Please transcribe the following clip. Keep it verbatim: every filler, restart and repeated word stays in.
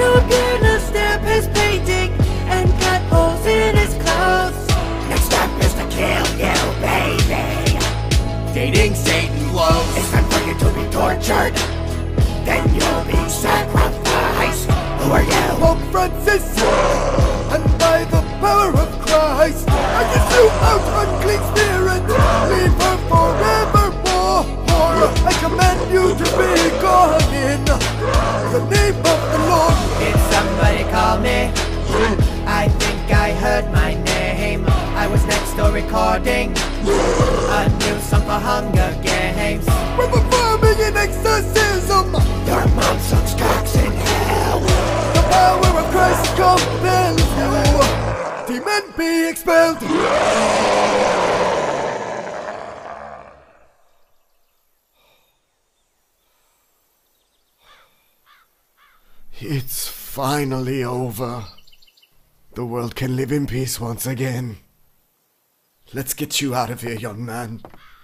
No gonna stamp his painting and cut holes in his clothes. Next step is to kill you, baby. Dating Satan blows. It's time for you to be tortured. Then you'll be sacrificed. Who are you? Pope Francis, and by the power of Christ, I cast you out, unclean spirit. Leave her forevermore. I command you to be gone in the name of the Lord. Did somebody call me? I think I heard my name. I was next door recording a new song for Hunger Games. We're performing an exorcism. Your mom sucks cocks in hell. The power of Christ compels you. Demon, be expelled. It's finally over. The world can live in peace once again. Let's get you out of here, young man.